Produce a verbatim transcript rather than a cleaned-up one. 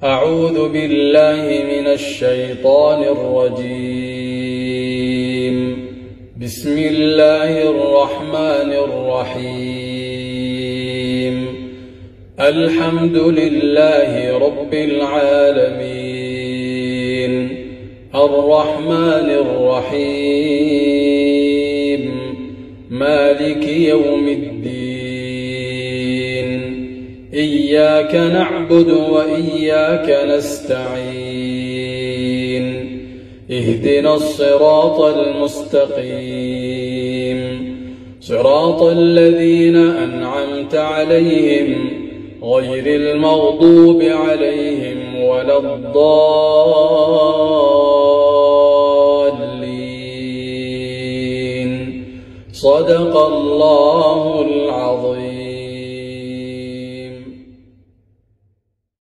أعوذ بالله من الشيطان الرجيم. بسم الله الرحمن الرحيم. الحمد لله رب العالمين، الرحمن الرحيم، مالك يوم الدين. إياك نعبد وإياك نستعين. اهدنا الصراط المستقيم، صراط الذين أنعمت عليهم غير المغضوب عليهم ولا الضالين. صدق الله